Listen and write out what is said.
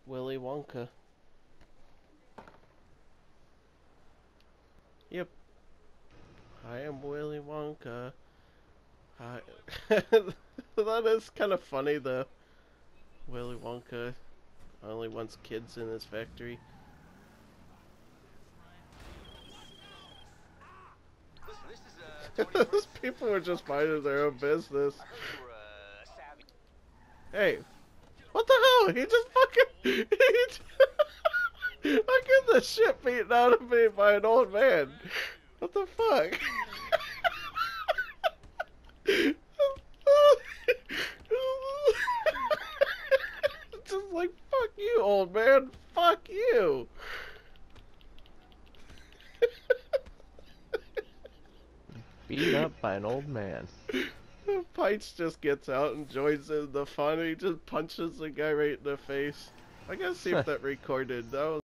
Willy Wonka. Yep, I am Willy Wonka. Hi. That is kind of funny though. Willy Wonka only wants kids in his factory. Listen, this is Tony Those First. people are just minding their own business. I heard you were savvy. Hey, what the hell? He just fucking. I get the shit beaten out of me by an old man. What the fuck? Just like, fuck you, old man. Fuck you. Beat up by an old man. Pints just gets out and joins in the fun. He just punches the guy right in the face. I gotta see if that recorded. That was